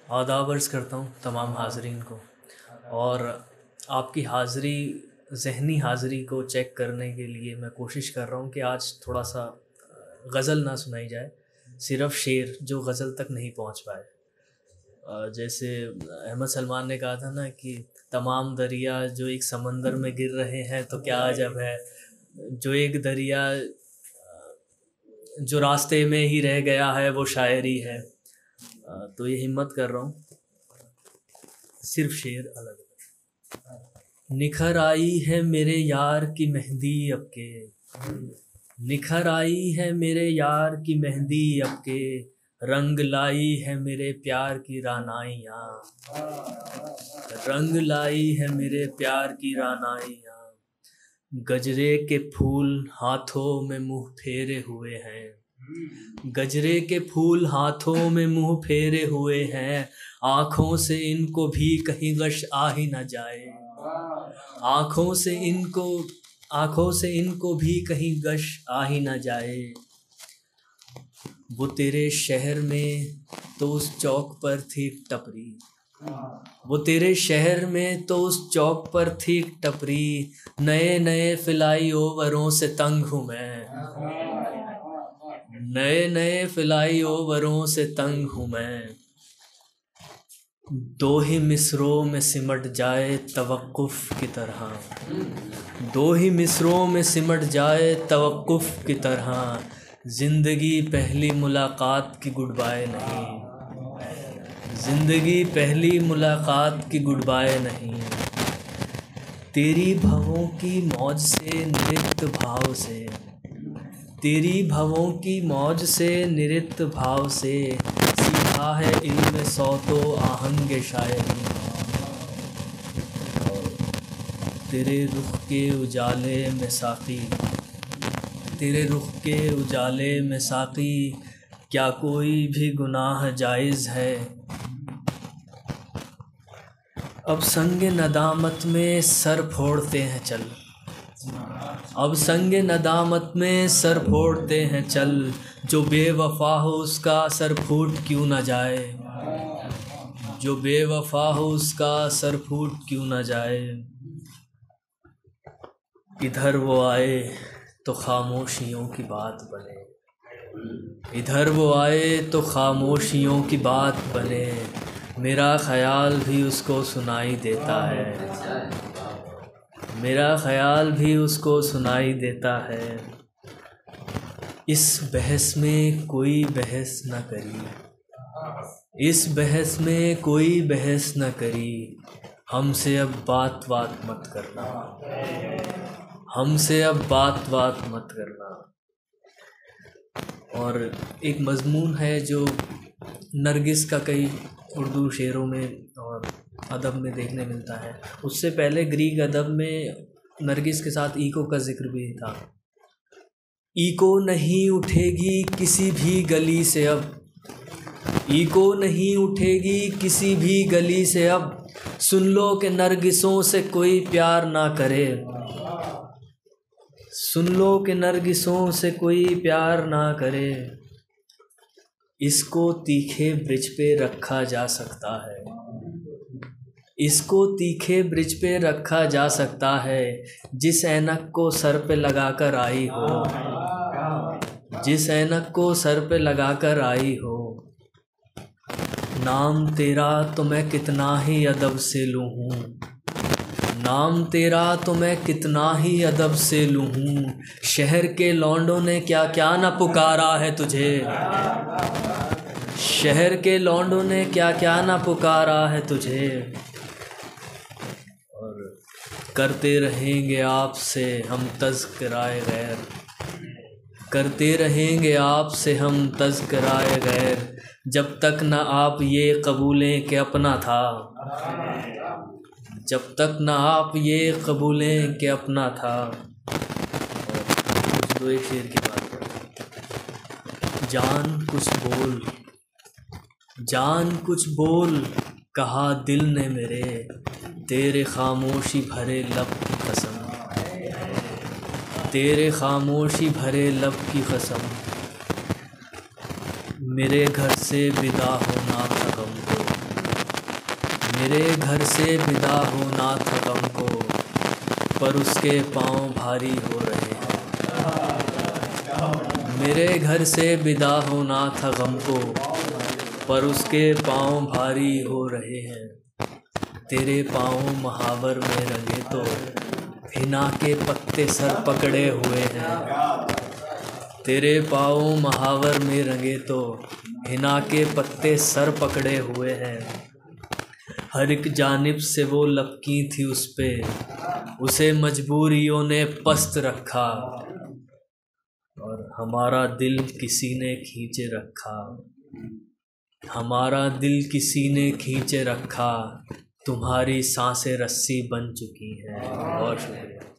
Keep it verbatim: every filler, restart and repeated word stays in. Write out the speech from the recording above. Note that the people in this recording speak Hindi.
आदाब अर्ज़ करता हूँ तमाम हाज़रीन को। और आपकी हाज़री, ज़हनी हाज़री को चेक करने के लिए मैं कोशिश कर रहा हूँ कि आज थोड़ा सा गज़ल ना सुनाई जाए, सिर्फ़ शेर जो गज़ल तक नहीं पहुँच पाए। अ, जैसे अहमद सलमान ने कहा था ना कि तमाम दरिया जो एक समंदर में गिर रहे हैं तो क्या अजब है, जो एक दरिया जो रास्ते में ही रह गया है वो शायरी है। तो ये हिम्मत कर रहा हूँ, सिर्फ शेर अलग अलग। निखर आई है मेरे यार की मेहंदी अब के, निखर आई है मेरे यार की मेहंदी अब के, रंग लाई है मेरे प्यार की रानाइयाँ, रंग लाई है मेरे प्यार की रानाइयाँ। गजरे के फूल हाथों में मुँह फेरे हुए हैं, गजरे के फूल हाथों में मुँह फेरे हुए हैं, आँखों से इनको भी कहीं गश आ ही न जाए, आँखों से इनको आँखों से इनको भी कहीं गश आ ही न जाए। वो तेरे शहर में तो उस चौक पर थी टपरी, वो तेरे शहर में तो उस चौक पर थी टपरी, नए नए फ्लाई ओवरों से तंग हूँ मैं, नए नए फ्लाई ओवरों से तंग हूँ मैं। दो ही मिसरों में सिमट जाए तवक्कुफ़ की तरह, दो ही मिसरों में सिमट जाए तवक्कुफ़ की तरह, ज़िंदगी पहली मुलाकात की गुड बाय नहीं, ज़िंदगी पहली मुलाकात की गुड बाय नहीं। तेरी भवों की मौज से नृत्य भाव से, तेरी भवों की मौज से नृत्य भाव से, सीखा है इल्म सौतो आहंग शायरी। तेरे रुख के उजाले में साक़ी, तेरे रुख के उजाले में साक़ी, क्या कोई भी गुनाह जायज़ है। अब संगे नदामत में सर फोड़ते हैं चल, अब संगे नदामत में सर फोड़ते हैं चल, जो बेवफा हो उसका सर फूट क्यों न जाए, जो बेवफा हो उसका सर फूट क्यों न जाए। इधर वो आए तो खामोशियों की बात बने, इधर वो आए तो खामोशियों की बात बने, मेरा ख़याल भी उसको सुनाई देता है, मेरा ख़याल भी उसको सुनाई देता है। इस बहस में कोई बहस न करी, इस बहस में कोई बहस न करी, हमसे अब बात बात मत करना, हमसे अब बात बात मत करना। और एक मज़मून है जो नरगिस का कई उर्दू शेरों में और अदब में देखने मिलता है। उससे पहले ग्रीक अदब में नरगिस के साथ ईको का ज़िक्र भी था। ईको नहीं उठेगी किसी भी गली से अब, ईको नहीं उठेगी किसी भी गली से अब, सुन लो कि नरगिसों से कोई प्यार ना करे, सुन लो कि नरगिसों से कोई प्यार ना करे। इसको तीखे ब्रिज पे रखा जा सकता है, इसको तीखे ब्रिज पे रखा जा सकता है, जिस ऐनक को सर पे लगा कर आई हो, जिस ऐनक को सर पे लगा कर आई हो। नाम तेरा तो मैं कितना ही अदब से लूँ हूँ, नाम तेरा तो मैं कितना ही अदब से लूँ हूँ, शहर के लौंडों ने क्या क्या न पुकारा है तुझे, शहर के लौंडों ने क्या क्या न पुकारा है तुझे। और करते रहेंगे आपसे हम तज़किराए गैर, करते रहेंगे आपसे हम तज़किराए गैर, जब तक न आप ये कबूलें कि अपना था, जब तक न आप ये कबूलें कि अपना था। और दो एक शेर की बात करें। जान कुछ बोल, जान कुछ बोल कहा दिल ने मेरे, तेरे खामोशी भरे लब की कसम, तेरे खामोशी भरे लब की कसम। मेरे घर से विदा होना था गम को, मेरे घर से विदा होना था गम को, पर उसके पाँव भारी हो रहे हैं। मेरे घर से विदा होना था गम को, पर उसके पाँव भारी हो रहे हैं। तेरे पाँव महावर में रंगे तो हिना के पत्ते सर पकड़े हुए हैं। तेरे पाँव महावर में रंगे तो हिना के पत्ते सर पकड़े हुए हैं। हर एक जानिब से वो लपकी थी उस पे, उसे मजबूरियों ने पस्त रखा, और हमारा दिल किसी ने खींचे रखा। हमारा दिल किसी ने खींचे रखा, तुम्हारी सांसें रस्सी बन चुकी हैं। बहुत शुक्रिया।